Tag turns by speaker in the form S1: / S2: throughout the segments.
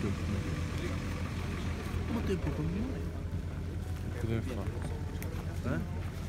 S1: Como tem pouca memória?
S2: Aquilo é fácil.
S1: Hã?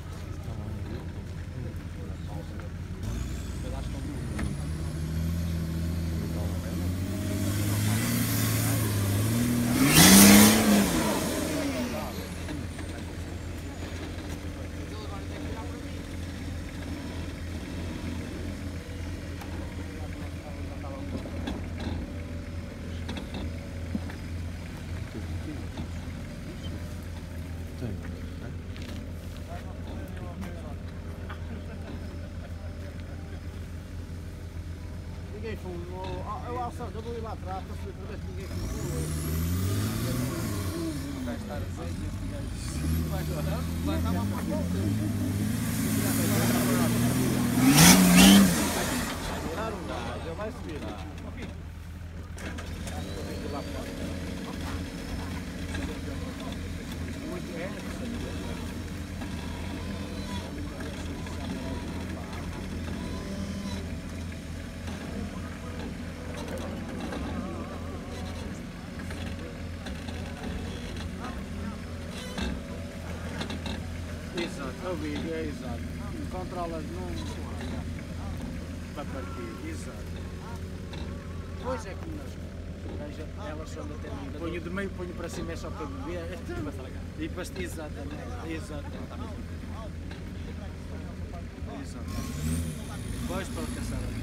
S3: Ninguém fumou. Eu Alçado, eu vou ir lá atrás para saber para ver se ninguém fumou. Vai estar assim, vai estar lá para volta. Vai virar um gás, ele vai subir lá. Lá fora. Muito bem. Exato, eu vi, é exato. Controlas num para partir, exato. Pois é como nós. Elas são da termina. Ponho de meio, ponho para cima, é só para beber. E para exatamente, exatamente. Exatamente. Pois para caçar ali.